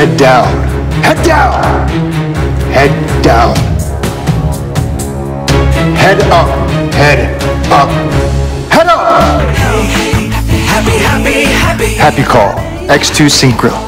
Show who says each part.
Speaker 1: Head down. Head down. Head down. Head up. Head up. Head up.
Speaker 2: Happy, happy, happy.
Speaker 1: Happy call. X2 Synchro.